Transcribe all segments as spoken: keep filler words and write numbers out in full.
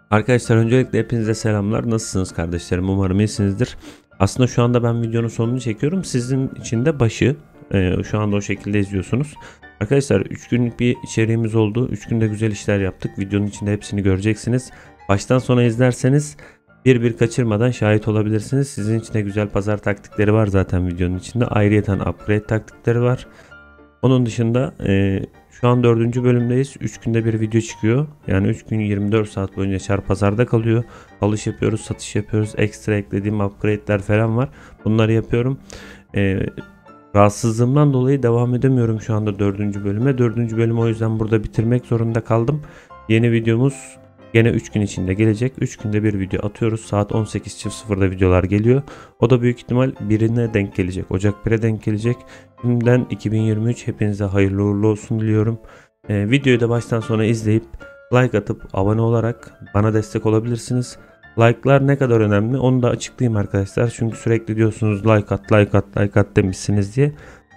Arkadaşlar öncelikle hepinize selamlar. Nasılsınız kardeşlerim? Umarım iyisinizdir. Aslında şu anda ben videonun sonunu çekiyorum. Sizin için de başı. Ee, şu anda o şekilde izliyorsunuz. Arkadaşlar üç günlük bir içeriğimiz oldu. üç günde güzel işler yaptık. Videonun içinde hepsini göreceksiniz. Baştan sona izlerseniz bir bir kaçırmadan şahit olabilirsiniz. Sizin için de güzel pazar taktikleri var zaten videonun içinde. Ayrıyeten upgrade taktikleri var. Onun dışında e, şu an dördüncü bölümdeyiz. üç günde bir video çıkıyor. Yani üç gün yirmi dört saat boyunca çar pazarda kalıyor. Alış yapıyoruz, satış yapıyoruz. Ekstra eklediğim upgrade'ler falan var. Bunları yapıyorum. E, rahatsızlığımdan dolayı devam edemiyorum şu anda dördüncü bölüme. dördüncü bölümü o yüzden burada bitirmek zorunda kaldım. Yeni videomuz gene üç gün içinde gelecek. üç günde bir video atıyoruz. Saat on sekiz sıfırda videolar geliyor. O da büyük ihtimal birine denk gelecek. Ocak bire denk gelecek. Şimdiden iki bin yirmi üç hepinize hayırlı uğurlu olsun diliyorum. Ee, videoyu da baştan sona izleyip like atıp abone olarak bana destek olabilirsiniz. Like'lar ne kadar önemli onu da açıklayayım arkadaşlar. Çünkü sürekli diyorsunuz like at like at like at demişsiniz diye.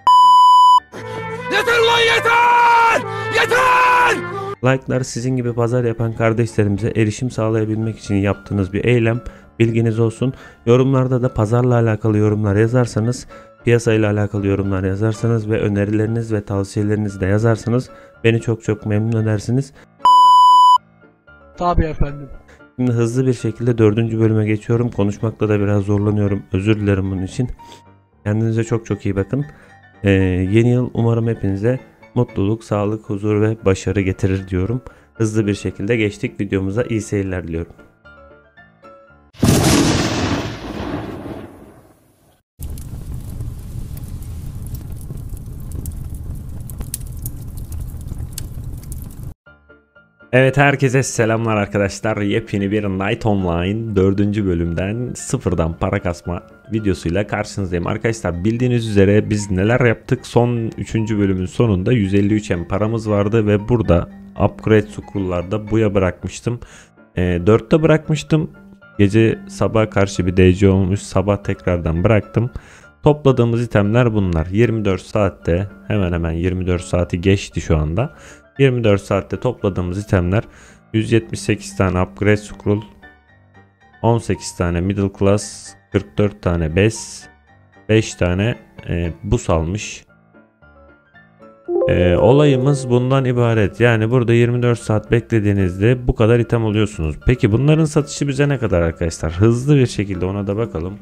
Yeter lan yeter! Yeter! Like'lar sizin gibi pazar yapan kardeşlerimize erişim sağlayabilmek için yaptığınız bir eylem. Bilginiz olsun. Yorumlarda da pazarla alakalı yorumlar yazarsanız, piyasayla alakalı yorumlar yazarsanız ve önerileriniz ve tavsiyelerinizi de yazarsanız beni çok çok memnun edersiniz. Tabii efendim. Şimdi hızlı bir şekilde dördüncü bölüme geçiyorum. Konuşmakta da biraz zorlanıyorum. Özür dilerim bunun için. Kendinize çok çok iyi bakın. Ee, yeni yıl umarım hepinize mutluluk, sağlık, huzur ve başarı getirir diyorum. Hızlı bir şekilde geçtik videomuza. İyi seyirler diliyorum. Evet, herkese selamlar arkadaşlar. Yepyeni bir Night Online dördüncü bölümden sıfırdan para kasma videosuyla karşınızdayım. Arkadaşlar bildiğiniz üzere biz neler yaptık? Son üçüncü bölümün sonunda yüz elli üç M paramız vardı ve burada upgrade scroll'larda buya bırakmıştım. E, dörtte bırakmıştım. Gece sabaha karşı bir D C olmuş. Sabah tekrardan bıraktım. Topladığımız itemler bunlar. yirmi dört saatte, hemen hemen yirmi dört saati geçti şu anda. yirmi dört saatte topladığımız itemler yüz yetmiş sekiz tane upgrade scroll, on sekiz tane middle class, kırk dört tane bes, beş tane e, bus almış. E, olayımız bundan ibaret. Yani burada yirmi dört saat beklediğinizde bu kadar item alıyorsunuz. Peki bunların satışı bize ne kadar arkadaşlar? Hızlı bir şekilde ona da bakalım.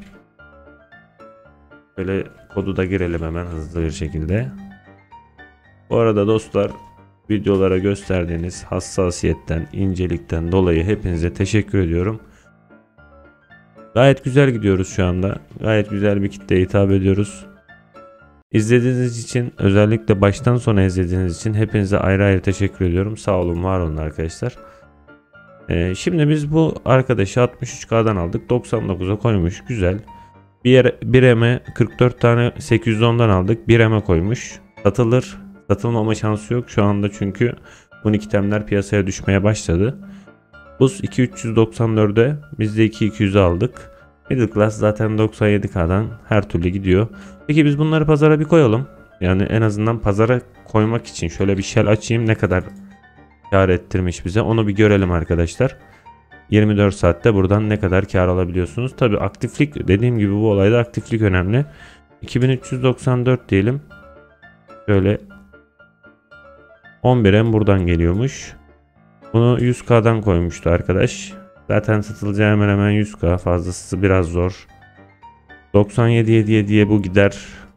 Böyle kodu da girelim hemen hızlı bir şekilde. Bu arada dostlar, videolara gösterdiğiniz hassasiyetten, incelikten dolayı hepinize teşekkür ediyorum. Gayet güzel gidiyoruz şu anda. Gayet güzel bir kitleye hitap ediyoruz. İzlediğiniz için, özellikle baştan sona izlediğiniz için hepinize ayrı ayrı teşekkür ediyorum. Sağ olun, var olun arkadaşlar. Ee, şimdi biz bu arkadaşı altmış üç K'dan aldık. doksan dokuza koymuş. Güzel. bir M'e kırk dört tane sekiz yüz ondan aldık. bir M'e koymuş. Satılır. Satılmama şansı yok şu anda çünkü on iki temler piyasaya düşmeye başladı. Bus iki bin üç yüz doksan dörde biz de iki bin iki yüz'e aldık. Middle class zaten doksan yedi K'dan her türlü gidiyor. Peki biz bunları pazara bir koyalım. Yani en azından pazara koymak için şöyle bir shell açayım, ne kadar kar ettirmiş bize onu bir görelim arkadaşlar. yirmi dört saatte buradan ne kadar kar alabiliyorsunuz. Tabi aktiflik, dediğim gibi bu olayda aktiflik önemli. iki bin üç yüz doksan dört diyelim. Şöyle on bir M buradan geliyormuş. Bunu yüz K'dan koymuştu arkadaş. Zaten satılacağı hemen hemen yüz K, fazlası biraz zor. doksan yedi yedi yediye bu gider.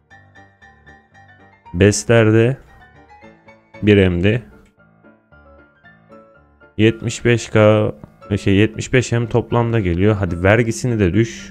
Beslerde bir M'de yetmiş beş K şey yetmiş beş M toplamda geliyor. Hadi vergisini de düş.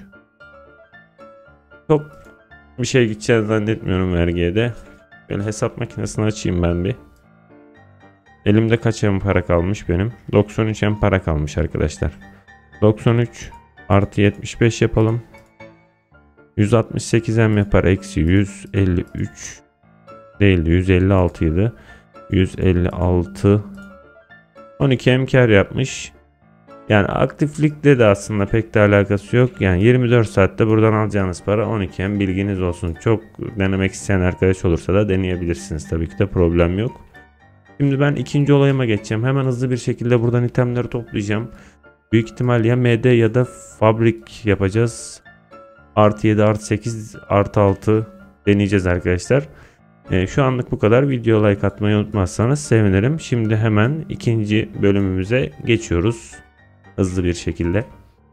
Çok bir şey gideceğini zannetmiyorum vergiye de. Böyle hesap makinesini açayım ben bir. Elimde kaç M para kalmış benim? doksan üç M para kalmış arkadaşlar. doksan üç artı yetmiş beş yapalım. yüz altmış sekiz M yapar. Eksi yüz elli üç değildi. yüz elli altı idi. yüz elli altı. on iki M kar yapmış. Yani aktiflikle de aslında pek de alakası yok. Yani yirmi dört saatte buradan alacağınız para on iki M, bilginiz olsun. Çok denemek isteyen arkadaş olursa da deneyebilirsiniz. Tabii ki de problem yok. Şimdi ben ikinci olayıma geçeceğim. Hemen hızlı bir şekilde buradan itemleri toplayacağım. Büyük ihtimal ya M D ya da fabrik yapacağız. Artı yedi, artı sekiz, artı altı deneyeceğiz arkadaşlar. Ee, şu anlık bu kadar. Video like atmayı unutmazsanız sevinirim. Şimdi hemen ikinci bölümümüze geçiyoruz. Hızlı bir şekilde.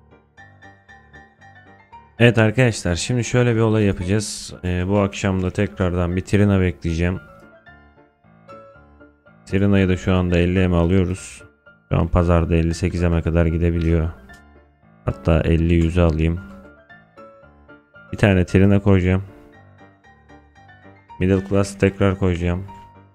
Evet arkadaşlar, şimdi şöyle bir olay yapacağız. Ee, bu akşam da tekrardan bir Trina bekleyeceğim. Trina'yı da şu anda elli eme alıyoruz. Şu an pazarda elli sekiz eme kadar gidebiliyor. Hatta elli yüze alayım. Bir tane Trina koyacağım. Middle class tekrar koyacağım.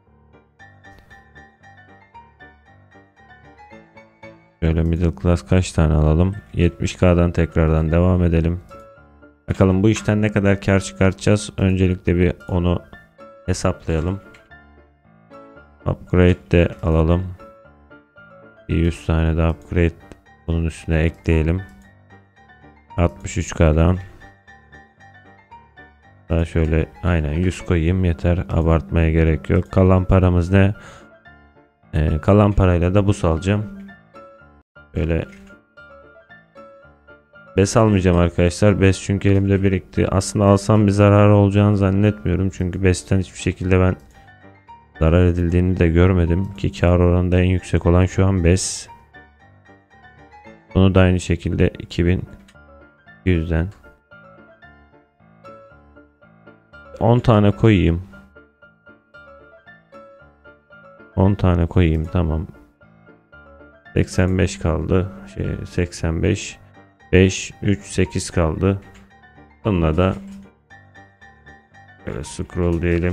Şöyle middle class kaç tane alalım? yetmiş K'dan tekrardan devam edelim. Bakalım bu işten ne kadar kar çıkartacağız. Öncelikle bir onu hesaplayalım. Upgrade de alalım. Bir yüz tane de upgrade bunun üstüne ekleyelim. altmış üç K'dan. Daha şöyle aynen yüz koyayım yeter, abartmaya gerek yok. Kalan paramız ne? Ee, kalan parayla da bus alacağım. Böyle bes almayacağım arkadaşlar. Bes çünkü elimde birikti. Aslında alsam bir zarar olacağını zannetmiyorum. Çünkü besten hiçbir şekilde ben zarar edildiğini de görmedim. Ki kar oranında en yüksek olan şu an bes. Bunu da aynı şekilde iki bin yüzden on tane koyayım. on tane koyayım, tamam. seksen beş kaldı. Şey seksen beş, beş, üç, sekiz kaldı. Bununla da böyle scroll diyelim.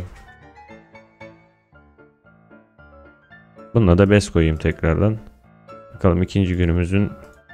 Bununla da bes koyayım tekrardan. Bakalım ikinci günümüzün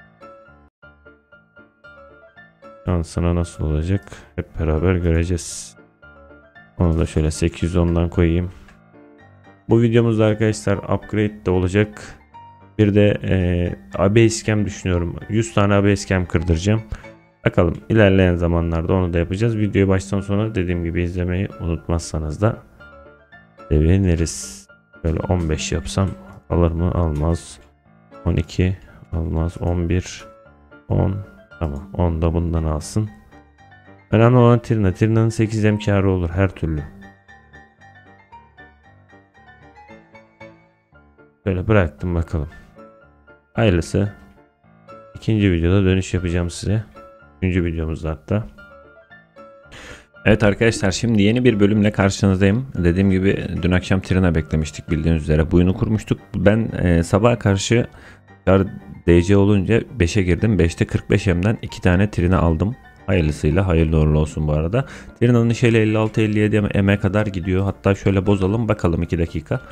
şansına nasıl olacak hep beraber göreceğiz. Onu da şöyle sekiz yüz ondan koyayım. Bu videomuzda arkadaşlar upgrade de olacak. Bir de e, Basecamp düşünüyorum. yüz tane Basecamp kırdıracağım. Bakalım ilerleyen zamanlarda onu da yapacağız. Videoyu baştan sona dediğim gibi izlemeyi unutmazsanız da seviniriz. Böyle on beş yapsam alır mı? Almaz. on iki almaz. on bir, on, tamam. on da bundan alsın. Önemli olan Trina. Trina'nın sekiz em karı olur her türlü. Böyle bıraktım bakalım. Hayırlısı. İkinci videoda dönüş yapacağım size. Üçüncü videomuzda hatta. Evet arkadaşlar, şimdi yeni bir bölümle karşınızdayım. Dediğim gibi dün akşam Trina beklemiştik, bildiğiniz üzere. Buyunu kurmuştuk. Ben e, sabaha karşı D C olunca beşe girdim. beşte kırk beş emden iki tane Trina aldım. Hayırlısıyla hayırlı uğurlu olsun bu arada. Trina'nın şeyle elli altı elli yedi eme kadar gidiyor. Hatta şöyle bozalım bakalım iki dakika.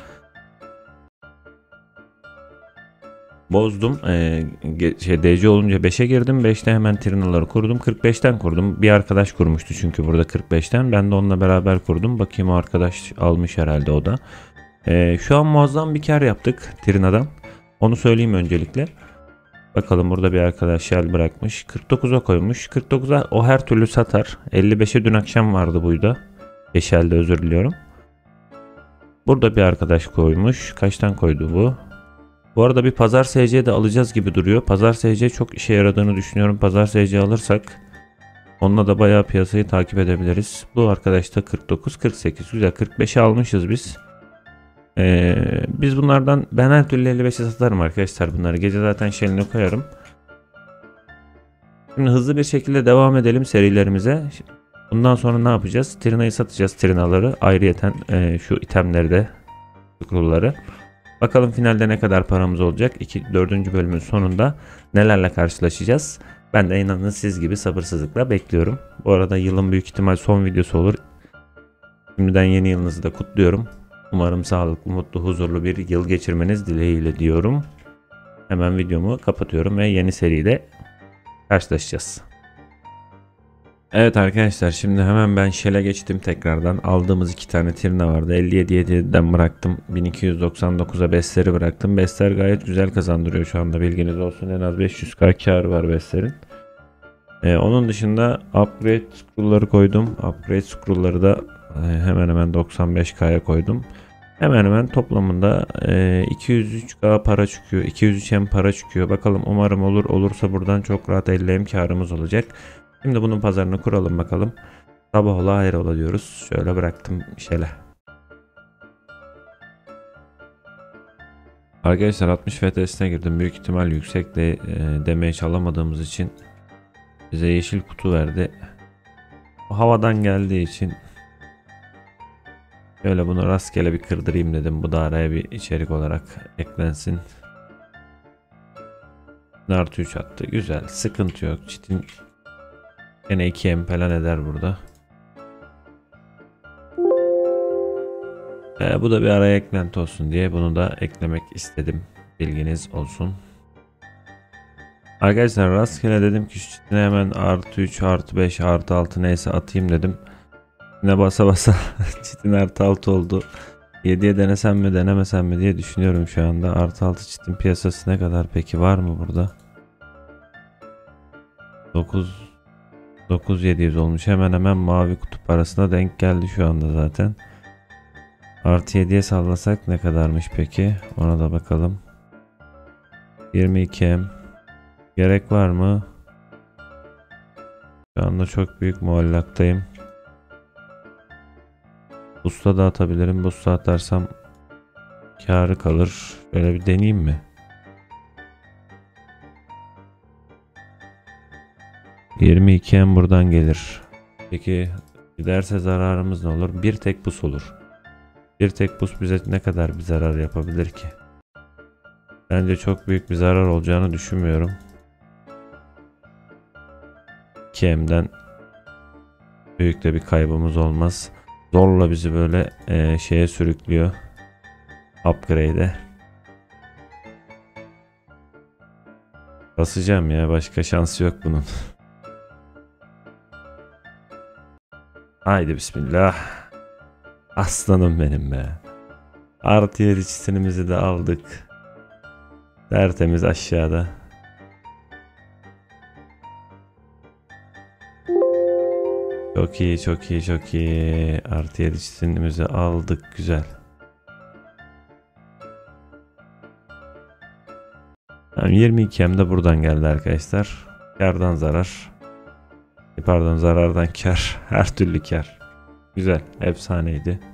Bozdum. Ee, şey, D C olunca beşe girdim. beşte hemen Trina'ları kurdum. kırk beşten kurdum. Bir arkadaş kurmuştu çünkü burada kırk beşten. Ben de onunla beraber kurdum. Bakayım o arkadaş almış herhalde o da. Ee, şu an muazzam bir kar yaptık Trina'dan. Onu söyleyeyim öncelikle. Bakalım burada bir arkadaş shell bırakmış. kırk dokuza koymuş. kırk dokuza o her türlü satar. elli beşe dün akşam vardı buydu. Shell'de, özür diliyorum. Burada bir arkadaş koymuş. Kaçtan koydu bu? Bu arada bir pazar S C de alacağız gibi duruyor. Pazar S C çok işe yaradığını düşünüyorum. Pazar S C alırsak onunla da bayağı piyasayı takip edebiliriz. Bu arkadaş da kırk dokuz kırk sekiz. Güzel, kırk beşe almışız biz. Ee, biz bunlardan ben her türlü elli beşe satarım arkadaşlar bunları. Gece zaten şeyini koyarım. Şimdi hızlı bir şekilde devam edelim serilerimize. Bundan sonra ne yapacağız? Trina'yı satacağız, Trina'ları. Ayrıyeten e, şu itemleri de, scroll'ları. Bakalım finalde ne kadar paramız olacak? iki, dördüncü bölümün sonunda nelerle karşılaşacağız? Ben de inanın siz gibi sabırsızlıkla bekliyorum. Bu arada yılın büyük ihtimal son videosu olur. Şimdiden yeni yılınızı da kutluyorum. Umarım sağlıklı, mutlu, huzurlu bir yıl geçirmeniz dileğiyle diyorum. Hemen videomu kapatıyorum ve yeni seride karşılaşacağız. Evet arkadaşlar, şimdi hemen ben Shell'e geçtim tekrardan. Aldığımız iki tane Trina vardı. elli yedi yediden bıraktım. bin iki yüz doksan dokuza Bestleri bıraktım. Bestler gayet güzel kazandırıyor şu anda, bilginiz olsun. En az beş yüz K kar var Bestlerin. Ee, onun dışında upgrade scroll'ları koydum. Upgrade scroll'ları da e, hemen hemen doksan beş K'ya koydum. Hemen hemen toplamında e, iki yüz üç K para çıkıyor. iki yüz üç M para çıkıyor. Bakalım, umarım olur. Olursa buradan çok rahat elli M karımız olacak. Şimdi bunun pazarını kuralım bakalım. Sabah ola hayır ola diyoruz. Şöyle bıraktım şöyle. Arkadaşlar altmış F T S'ine girdim. Büyük ihtimal yüksekle e, demeye çalamadığımız için bize yeşil kutu verdi. O havadan geldiği için şöyle bunu rastgele bir kırdırayım dedim. Bu da araya bir içerik olarak eklensin. Artı üç attı. Güzel. Sıkıntı yok. Çitin yine iki M falan eder burada. Ee, bu da bir araya eklenti olsun diye bunu da eklemek istedim. Bilginiz olsun. Arkadaşlar rastgele dedim ki şu çitine hemen artı üç, artı beş, artı altı neyse atayım dedim. Yine basa basa çitin artı altı oldu. yediye denesem mi denemesem mi diye düşünüyorum şu anda. Artı altı çitin piyasası ne kadar peki, var mı burada? dokuz dokuz yedi yüz olmuş, hemen hemen mavi kutup parasına denk geldi şu anda zaten. Artı yediye sallasak ne kadarmış peki, ona da bakalım. yirmi iki M gerek var mı? Şu anda çok büyük muallaktayım. Busta da atabilirim. Busta atarsam karı kalır. Şöyle bir deneyeyim mi? yirmi iki M buradan gelir. Peki giderse zararımız ne olur? Bir tek bus olur. Bir tek bus bize ne kadar bir zarar yapabilir ki? Bence çok büyük bir zarar olacağını düşünmüyorum. iki M'den büyük de bir kaybımız olmaz. Zorla bizi böyle e, şeye sürüklüyor. Upgrade'e. Basacağım ya, başka şansı yok bunun. Haydi bismillah. Aslanım benim be. Artı yedi çitinimizi de aldık. Tertemiz aşağıda. Çok iyi, çok iyi, çok iyi. Artı yedi çitinimizi aldık. Güzel. Yani yirmi iki M de buradan geldi arkadaşlar. Kardan zarar. Pardon, zarardan kar. Her türlü kar. Güzel. Efsaneydi.